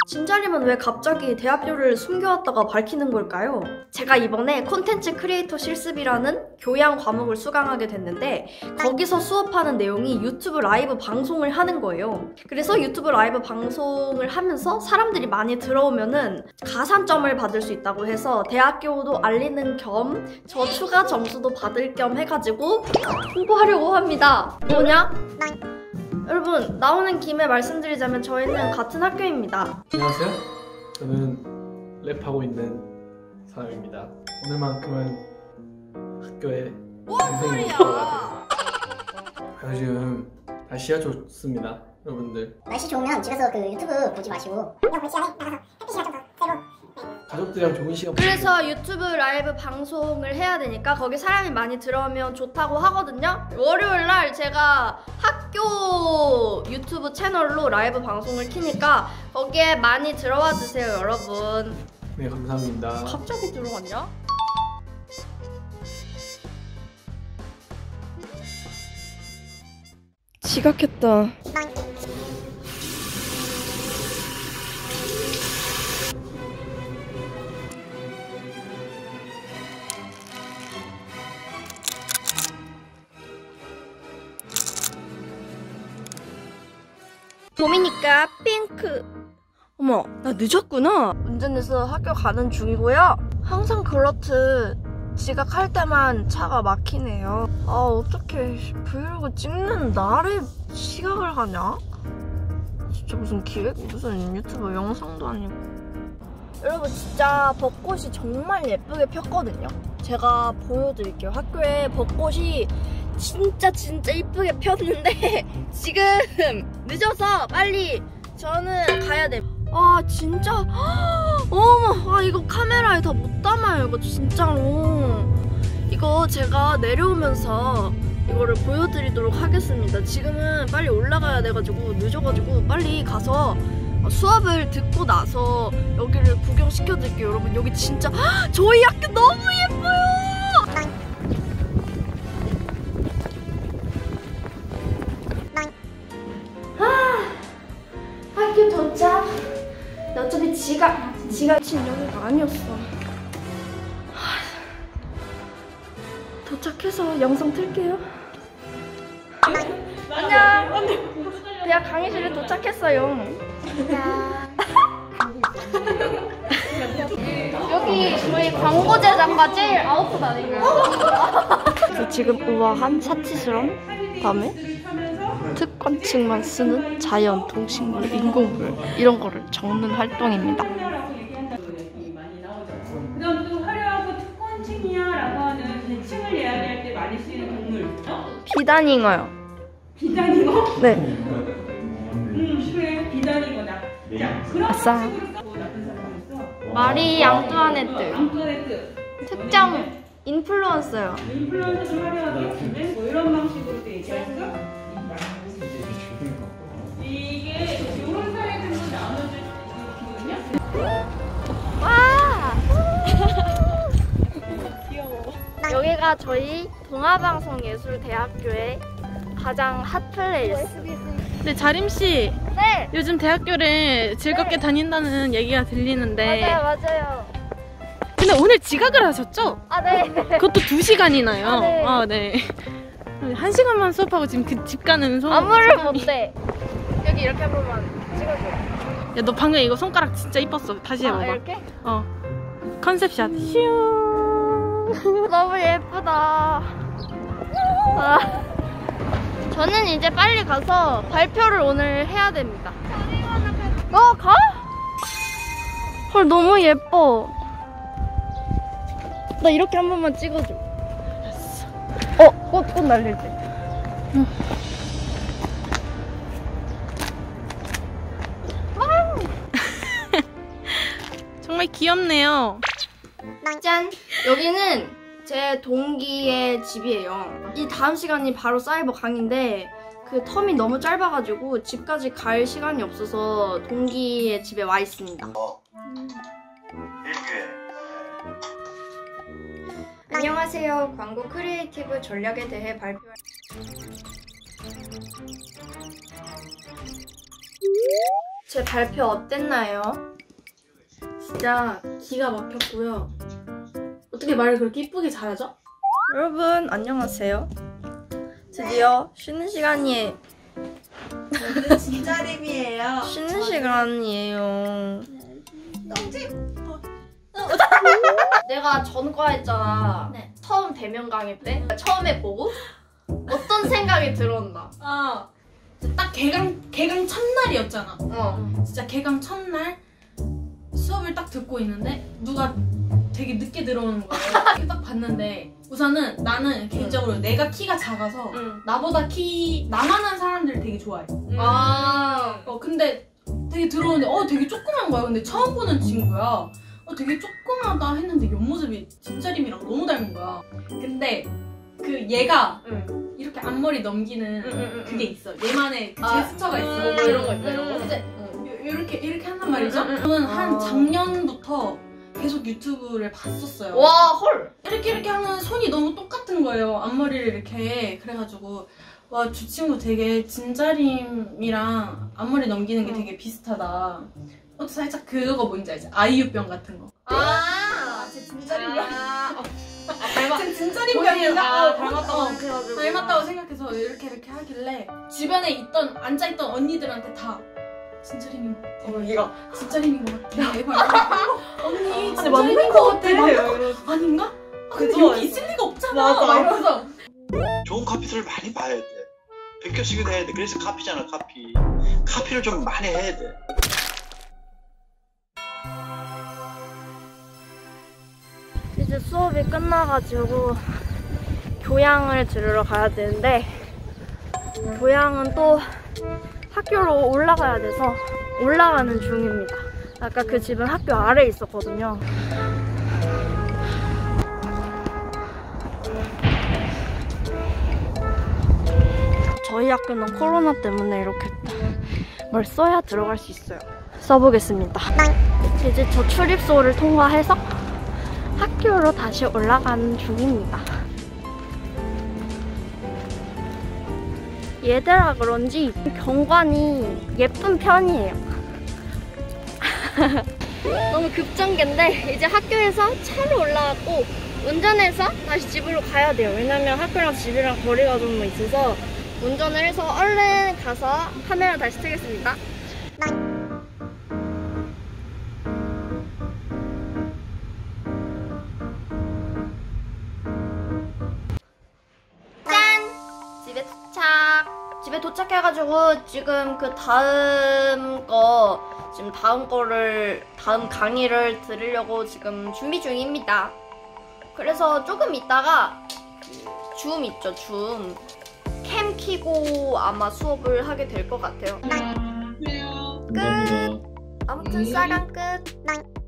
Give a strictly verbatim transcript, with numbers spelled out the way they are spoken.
진자님은 왜 갑자기 대학교를 숨겨왔다가 밝히는 걸까요? 제가 이번에 콘텐츠 크리에이터 실습이라는 교양 과목을 수강하게 됐는데 거기서 수업하는 내용이 유튜브 라이브 방송을 하는 거예요. 그래서 유튜브 라이브 방송을 하면서 사람들이 많이 들어오면은 가산점을 받을 수 있다고 해서 대학교도 알리는 겸 저 추가 점수도 받을 겸 해가지고 홍보하려고 합니다. 뭐냐? 여러분, 나오는 김에 말씀드리자면 저희는 같은 학교입니다. 안녕하세요. 저는 랩하고 있는 사람입니다. 오늘만큼은 학교에 동생입니다. 요즘 날씨가 좋습니다, 여러분들. 날씨 좋으면 집에서 그 유튜브 보지 마시고 그냥 볼 시간에 나가서 햇빛이랑 좀 더 쐬고 가족들이랑 좋은 시간. 그래서 유튜브 라이브 방송을 해야 되니까 거기 사람이 많이 들어오면 좋다고 하거든요. 월요일날 제가 학교 유튜브 채널로 라이브 방송을 키니까 거기에 많이 들어와 주세요, 여러분. 네, 감사합니다. 갑자기 들어왔냐? 지각했다. 봄이니까 핑크. 어머, 나 늦었구나. 운전해서 학교 가는 중이고요. 항상 그렇듯 지각할 때만 차가 막히네요. 아, 어떡해. 브이로그 찍는 날에 지각을 하냐? 진짜 무슨 기획, 무슨 유튜브 영상도 아니고. 여러분, 진짜 벚꽃이 정말 예쁘게 폈거든요. 제가 보여드릴게요. 학교에 벚꽃이 진짜 진짜 이쁘게 폈는데 지금 늦어서 빨리 저는 가야 돼. 아, 진짜 어머, 아 이거 카메라에 다 못 담아요, 이거 진짜로. 이거 제가 내려오면서 이거를 보여드리도록 하겠습니다. 지금은 빨리 올라가야 돼가지고 늦어가지고 빨리 가서 수업을 듣고 나서 여기를 구경시켜드릴게요. 여러분, 여기 진짜 저희 학교 너무 예뻐요. 학교 도착. 나 어차피 지각 지각 친 여기가 아니었어. 하, 도착해서 영상 틀게요. 안녕. 대학 강의실에 도착했어요. 여기 저희 광고 제작과 제일 아웃풋 아닌가요? 그래서 지금 우아한 사치스러운 밤에 특권층만 쓰는 자연, 동식물, 인공물 이런 거를 적는 활동입니다. 그다음 또 화려하고 특권층이야라고 하는 계층을 이야기할 때 많이 쓰이는 동물. 비단잉어요. 비단잉어? 네. 음, 그래, 비단잉어다. 자, 그런 아싸. 식으로 써. 나쁜 사람이 있어. 마리 앙뚜아네트. 앙뚜아네트. 특정 인플루언서요. 인플루언서 좀 화려하게 쓰는 뭐 이런 방식으로 또 얘기할 수. 이게 이런 사례들로 나눠질 수 있거든요. 와! 귀여워. 여기가 저희 동아방송예술대학교의 가장 핫플레이스. 네, 자림씨. 네! 요즘 대학교를 즐겁게 네. 다닌다는 얘기가 들리는데. 맞아요, 맞아요. 근데 오늘 지각을 하셨죠? 아, 네. 그것도 두 시간이나요? 아, 네. 아, 네. 한 시간만 수업하고 지금 그 집 가는 소 안무를 소감이. 못해. 여기 이렇게 한 번만 찍어줘. 야, 너 방금 이거 손가락 진짜 이뻤어. 다시 해봐봐. 아, 이렇게? 어. 컨셉샷. 슈. 너무 예쁘다. 아, 저는 이제 빨리 가서 발표를 오늘 해야 됩니다. 어, 가? 헐, 너무 예뻐. 나 이렇게 한 번만 찍어줘. 어, 꽃, 꽃 날릴 때. 응. 정말 귀엽네요. 짠! 여기는 제 동기의 집이에요. 이 다음 시간이 바로 사이버 강의인데 그 텀이 너무 짧아가지고 집까지 갈 시간이 없어서 동기의 집에 와 있습니다. 안녕하세요. 광고 크리에이티브 전략에 대해 발표할 제 발표 어땠나요? 진짜 기가 막혔고요. 어떻게 말을 그렇게 이쁘게 잘하죠? 여러분 안녕하세요. 드디어 쉬는 시간이에요. 진짜림이에요. 쉬는 시간이에요. 내가 전과 했잖아. 네. 처음 대면 강의 때 처음에 보고 어떤 생각이 들었나? 아, 딱 개강 개강 첫날이었잖아. 어. 진짜 개강 첫날 수업을 딱 듣고 있는데 누가 되게 늦게 들어오는 거예요. 이렇게 딱 봤는데 우선은 나는 개인적으로 내가 키가 작아서 응. 나보다 키 나만한 사람들을 되게 좋아해. 아. 어 근데 되게 들어오는데 어 되게 조그만 거야. 근데 처음 보는 친구야. 어 되게 조그마다 했는데 옆모습이 진짜림이랑 너무 닮은 거야. 근데 그 얘가 응. 이렇게 앞머리 넘기는 응, 응, 응, 그게 있어. 얘만의 아, 제스처가 있어. 뭐 이런 거 있다, 이런 거. 근데 응. 요- 요렇게 이렇게 한단 말이죠. 응, 응, 응. 저는 한 아. 작년부터 계속 유튜브를 봤었어요. 와 헐. 이렇게 이렇게 하면 손이 너무 똑같은 거예요. 앞머리를 이렇게. 그래가지고 와 저 친구 되게 진자림이랑 앞머리 넘기는 게 응. 되게 비슷하다. 어, 살짝 그거 뭔지 알지? 아이유병 같은 거. 아. 제 진자림병. 아. 제 진자림병인가? 아, 어, 닮았다고 어, 생각해가지고. 닮았다고 생각해서 이렇게 이렇게 하길래 주변에 있던 앉아있던 언니들한테 다 진짜림인 것 같아. 어, 얘가 진짜림인 것 같아. 막 언니 진짜 진짜림인 맞는 것 것 같아. 같아. 맞나? 아닌가? 아, 근데 그거 여기 있을 리가 없잖아. 맞아. 막 이러면서 좋은 카피들을 많이 봐야 돼. 베껴쓰기도 해야 돼. 그래서 카피잖아, 카피. 카피를 좀 많이 해야 돼. 이제 수업이 끝나가지고 교양을 들으러 가야 되는데 교양은 또 학교로 올라가야 돼서 올라가는 중입니다. 아까 그 집은 학교 아래에 있었거든요. 저희 학교는 코로나 때문에 이렇게 뭘 써야 들어갈 수 있어요. 써보겠습니다. 이제 저 출입소를 통과해서 학교로 다시 올라가는 중입니다. 얘들아 그런지 경관이 예쁜 편이에요. 너무 급전개인데 이제 학교에서 차로 올라갔고 운전해서 다시 집으로 가야 돼요. 왜냐면 학교랑 집이랑 거리가 좀 있어서 운전을 해서 얼른 가서 카메라 다시 트겠습니다. 집에 도착. 집에 도착해가지고 지금 그 다음 거 지금 다음 거를 다음 강의를 들으려고 지금 준비 중입니다. 그래서 조금 있다가 그 줌 있죠, 줌. 캠 키고 아마 수업을 하게 될 것 같아요. 끝. 아무튼 싸강 끝.